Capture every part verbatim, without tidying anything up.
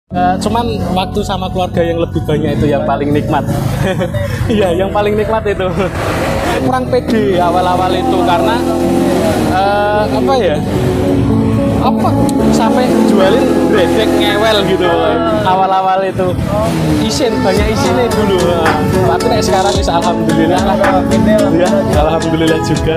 Uh, cuman waktu sama keluarga yang lebih banyak itu yang paling nikmat. Iya, yang paling nikmat itu. Kurang pede awal-awal itu karena uh, apa ya? Apa sampai jualin bebek ngewel gitu awal-awal itu. Isin banyak isinnya dulu. Tapi nek sekarang bisa alhamdulillah lah. Ya, alhamdulillah juga.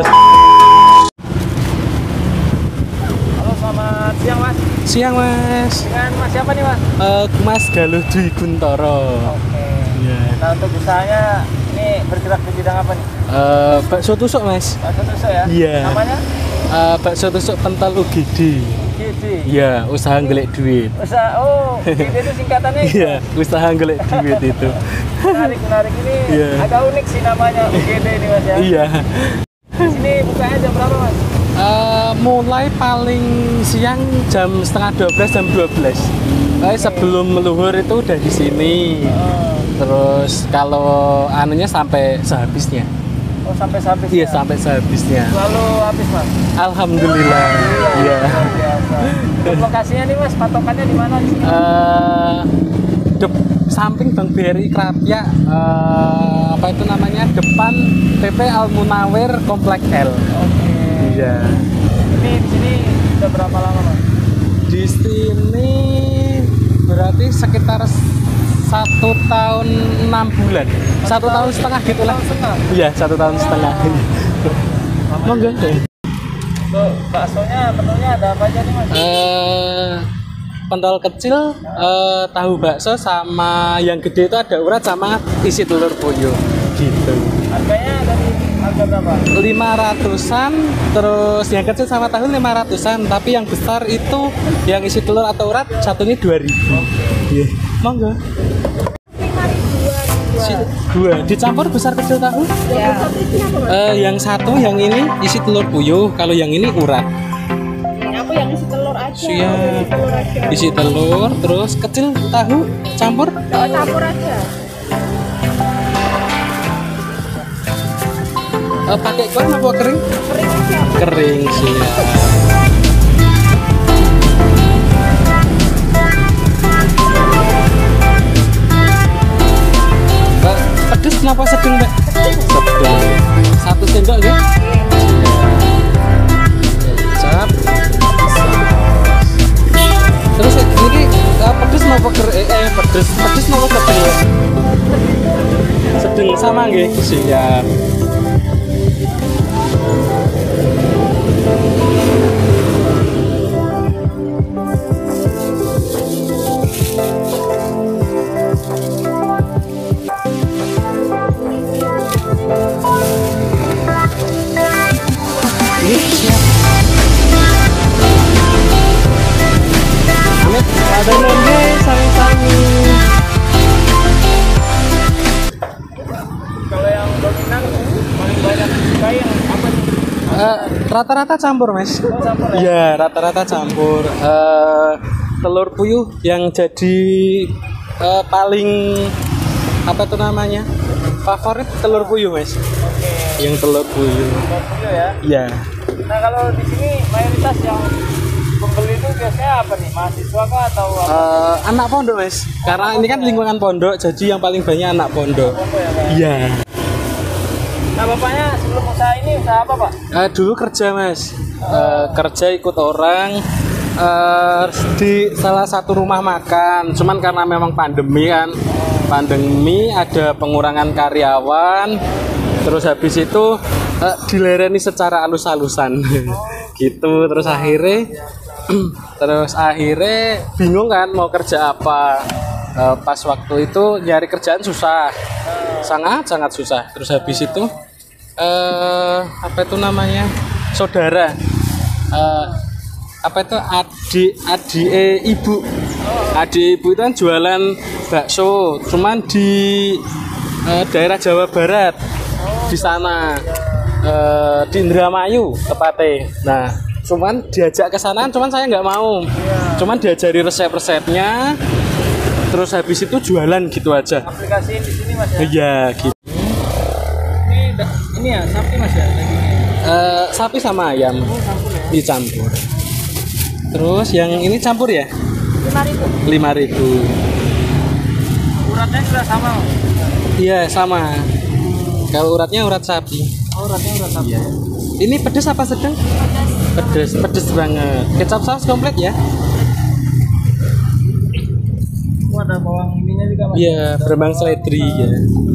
Selamat siang mas. Siang mas. Dengan mas siapa nih mas? Uh, mas Galuh Dwi Guntoro. Oke. Yeah. Nah untuk usahanya ini bergerak di bidang apa nih? Uh, bakso tusuk mas. Bakso tusuk ya? Iya. Yeah. Namanya? Uh, bakso tusuk pentol U G D. U G D. Iya, usaha ngelik duit. Usaha, oh U G D itu singkatannya? Iya, usaha ngelik duit itu. Menarik menarik ini. Yeah. Agak unik sih namanya U G D ini mas ya. Iya. Di sini bukanya jam berapa mas? Uh, mulai paling siang jam setengah dua belas jam dua belas. Okay. Sebelum meluhur itu udah di sini. Oh. Terus kalau anunya sampai sehabisnya. Oh sampai sehabisnya? Iya sampai sehabisnya. Selalu habis mas? Alhamdulillah. Iya. Untuk lokasinya nih mas, patokannya di mana? Uh, de samping Bank B R I Krapia, uh, apa itu namanya, depan P P Al Munawir Komplek L. Oke. Iya. Ini di sini udah berapa lama mas? Di sini berarti sekitar satu tahun enam bulan, satu tahun setengah gitulah. Iya satu tahun setengah. Monggo. Tuh baksonya, menunya ada apa aja nih mas? Uh, pentol kecil, uh, tahu bakso sama yang gede itu ada urat sama isi telur puyuh gitu. Harganya dari harga berapa? lima ratusan, terus yang kecil sama tahu lima ratusan, tapi yang besar itu yang isi telur atau urat satunya dua ribu. Iya. Monggo. Dua dicampur besar kecil tahu? Ya. Uh, yang satu yang ini isi telur puyuh, kalau yang ini urat. Aku yang isi telur aja. Siap. Isi telur, terus kecil tahu campur? Oh, campur aja. Uh, pakai kuah apa kering? Kering aja. Kering siap. Uh, pedes kenapa sedang mbak? Sedang. Satu sendok ya? Kecap. Terus ini uh, pedes kenapa kering? Eh, eh pedes pedes kenapa sedang ya? Sedang sama nggih? Siap. Ini siap. Amit, ada nonde sami-sami. Kalau yang dominan paling banyak suka yang apa nih? Uh, rata-rata campur mas. Oh, campur ya? Iya rata-rata campur. Uh, telur puyuh yang jadi uh, paling apa tuh namanya favorit telur puyuh mas. Oke. Yang telur puyuh. Telur puyuh ya? Iya. Nah kalau di sini mayoritas yang pembeli itu biasanya apa nih? Mahasiswa kah atau apa? Uh, anak pondok mas. Karena ini kan lingkungan pondok, jadi yang paling banyak anak pondok. Pondok ya, Pak? Iya. Nah bapaknya sebelum usaha ini usaha apa pak? Uh, dulu kerja mas, uh, kerja ikut orang uh, di salah satu rumah makan. Cuman karena memang pandemi kan, pandemi ada pengurangan karyawan. Terus habis itu uh, dilereni secara alus-alusan, gitu. Terus akhirnya, terus akhirnya bingung kan mau kerja apa. Uh, pas waktu itu nyari kerjaan susah, sangat sangat susah. Terus habis itu uh, apa itu namanya saudara, uh, apa itu adik adik eh, ibu, adik ibu itu kan jualan bakso, cuman di uh, daerah Jawa Barat, di sana uh, di Indramayu tepatnya. Nah, cuman diajak ke sana, cuman saya nggak mau, cuman diajari resep-resepnya. Terus habis itu jualan gitu aja. Aplikasiin di sini mas ya? Iya gitu. Ini ini ya sapi mas ya? Uh, sapi sama ayam. Oh, campur ya? Dicampur. Terus yang ini campur ya? lima ribu. lima ribu. Uratnya sudah sama. Iya, sama. Kalau uratnya urat sapi. Oh, uratnya urat sama. Iya. Ini pedes apa sedang? Pedes, pedes banget. Kecap saus komplit ya? Oh, ada bawang ininya juga mas. Iya, berembang seledri ya.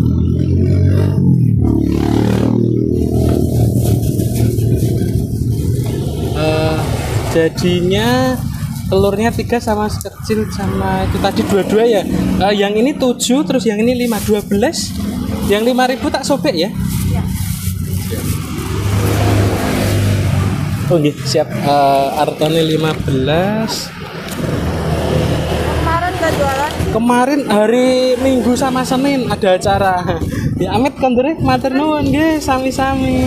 Uh, jadinya telurnya tiga sama kecil sama itu tadi dua-dua ya. Uh, yang ini tujuh terus yang ini lima, dua belas. Yang lima ribu tak sobek ya? Iya. Oh gitu, siap. Uh, Artone lima belas. Kemarin nggak jualan. Kemarin hari Minggu sama Senin ada acara. Ya amit kondure matur nuwun nggih sami-sami.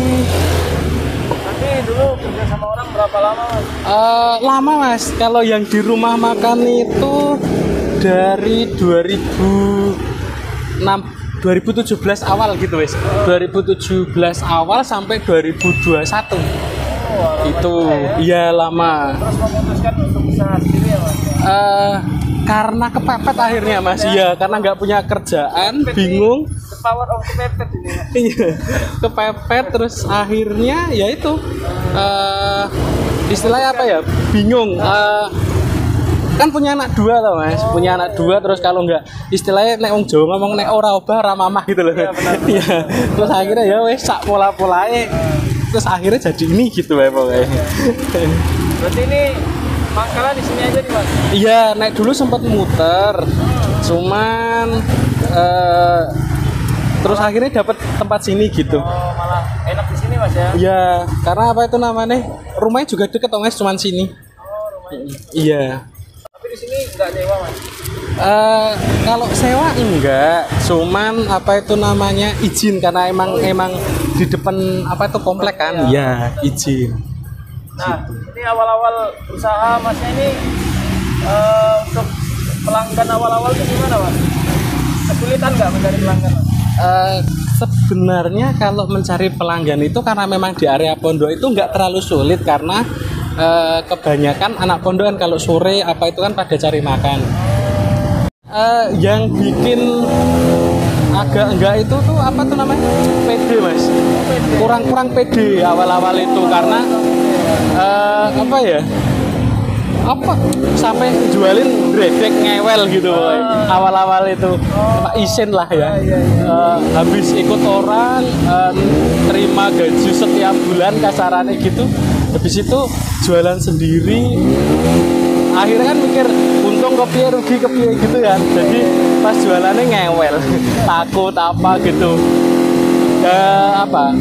Tapi dulu kerja sama orang berapa lama mas? Uh, lama mas, kalau yang di rumah makan itu dari dua ribu enam, dua ribu tujuh belas awal gitu wes. dua ribu tujuh belas awal sampai dua ribu dua puluh satu. Oh, Itu iya lama. Terus memutuskan untuk usaha sendiri ya mas? Uh, karena kepepet akhirnya mas, iya karena nggak punya kerjaan, bingung. The power of kepepet ini. Iya, kepepet terus akhirnya ya itu uh, istilahnya apa ya, bingung. Uh, kan punya anak dua tau mas, punya anak dua terus kalau nggak istilahnya nek wong Jawa ngomong nek ora obah ora mamah gitu loh. Iya, terus akhirnya ya wes sak pola-polae. Terus akhirnya jadi ini gitu ya pokoknya. Berarti ini mangkalnya di sini aja nih mas? Iya, naik dulu sempat muter, cuman uh, terus akhirnya dapat tempat sini gitu. Oh malah enak di sini mas ya? Iya, karena apa itu namanya? Rumahnya juga deket mas, cuman sini. Oh rumahnya. Iya. Tapi di sini nggak nyewa mas? Uh, kalau sewa enggak, cuman apa itu namanya izin karena emang emang di depan apa itu komplek kan? Iya, izin. Nah, ini awal-awal usaha masnya ini uh, untuk pelanggan awal-awal itu gimana mas? Kesulitan nggak mencari pelanggan mas? Uh, sebenarnya kalau mencari pelanggan itu karena memang di area pondok itu nggak terlalu sulit karena uh, kebanyakan anak pondok kan kalau sore apa itu kan pada cari makan. Uh, yang bikin agak enggak itu tuh apa tuh namanya pede mas, kurang-kurang pede awal-awal itu karena uh, apa ya apa sampai jualin bredek ngewel gitu boy. Awal-awal itu Pak Isin lah ya, uh, habis ikut orang uh, terima gaji setiap bulan kasarannya gitu, habis itu jualan sendiri. Akhirnya kan mikir untung kepiye rugi kepiye gitu kan, jadi pas jualannya ngewel takut apa gitu ya, apa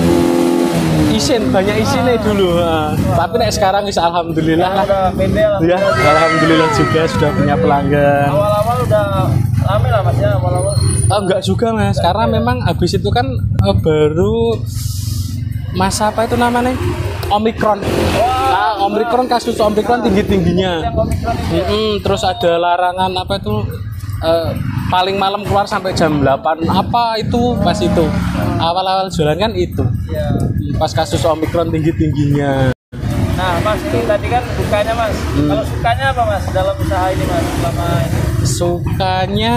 isin banyak isinnya dulu uh, tapi nek sekarang bisa alhamdulillah lah ya, alhamdulillah juga sudah punya pelanggan. Awal-awal udah rame lah mas ya awal-awal? Oh, enggak juga mas, karena memang habis itu kan uh, baru masa apa itu namanya Omikron. Nah, Omikron, kasus Omikron tinggi-tingginya. Mm-mm, terus ada larangan apa itu uh, paling malam keluar sampai jam delapan apa itu pas itu. Awal-awal jualan kan itu. Pas kasus Omikron tinggi-tingginya. Nah mas, ini tadi kan dukanya mas. Hmm. Kalau sukanya apa mas dalam usaha ini mas selama ini? Sukanya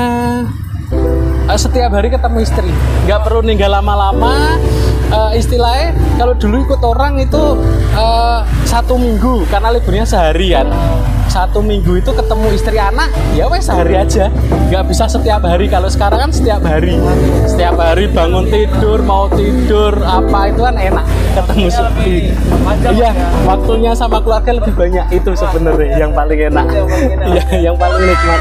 uh, setiap hari ketemu istri, nggak perlu ninggal lama-lama. Uh, istilahnya kalau dulu ikut orang itu uh, satu minggu karena liburnya seharian, satu minggu itu ketemu istri anak ya wes sehari aja, nggak bisa setiap hari. Kalau sekarang kan setiap hari, setiap hari bangun tidur mau tidur apa itu kan enak ketemu sepi. Iya, waktunya sama keluarga lebih banyak, itu sebenarnya yang paling enak. Iya, yang paling nikmat.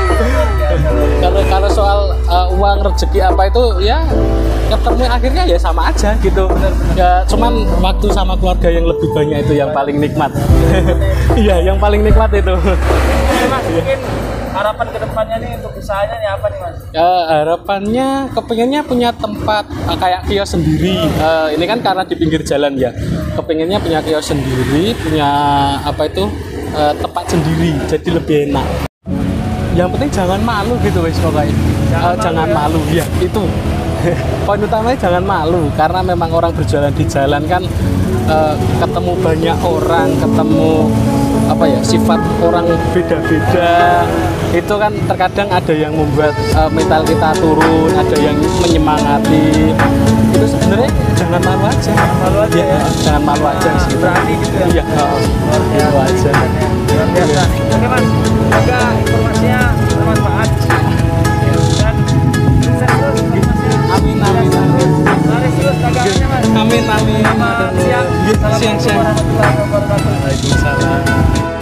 Kalau kalau soal uh, uang rezeki apa itu ya ketemu akhirnya ya sama aja gitu. Ya cuman waktu sama keluarga yang lebih banyak itu yang paling nikmat. Iya, yang paling nikmat itu. Oke, mas, mungkin harapan kedepannya nih untuk usahanya nih apa nih mas? Uh, harapannya kepengennya punya tempat uh, kayak kios sendiri. Uh, ini kan karena di pinggir jalan ya. Kepengennya punya kios sendiri, punya apa itu uh, tempat sendiri, jadi lebih enak. Yang penting jangan malu gitu wes pokoknya. Jangan, uh, jangan malu ya, ya itu. Poin utamanya jangan malu karena memang orang berjualan di jalan kan uh, ketemu banyak orang, ketemu apa ya, sifat orang beda-beda. Itu kan terkadang ada yang membuat uh, mental kita turun, ada yang menyemangati. Itu sebenarnya jangan malu aja. Malu aja ya. Jangan malu aja sih. Berani gitu ya. Iya, uh, itu aja. Luar biasa. Oke Mas, semoga informasinya bermanfaat dan sukses terus masih. Amin, amin, amin. Laris terus dagangannya Mas. Amin, amin. Selamat siang. Siang, Assalamualaikum siang. warahmatullahi wabarakatuh. Waalaikumsalam.